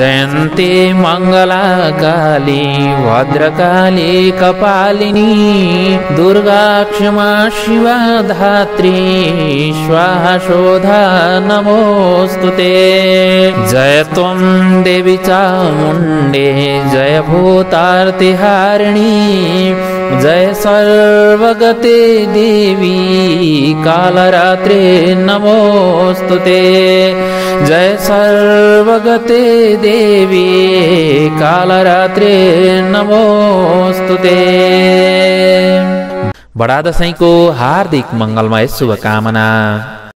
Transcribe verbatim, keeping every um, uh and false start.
जयन्ती मंगला काली भद्रकाली कपालिनी दुर्गा क्षमा शिवा धात्री स्वाहा शोधा नमोस्तुते। जय त्वं देवी चामुण्डे जय भूतार्तिहारिणी जय सर्वगते देवी कालरात्रे नमोस्तुते। जय सर्वगते देवी कालरात्रे नमोस्तुते। बडा दशैंको हार्दिक मंगलमय शुभकामना।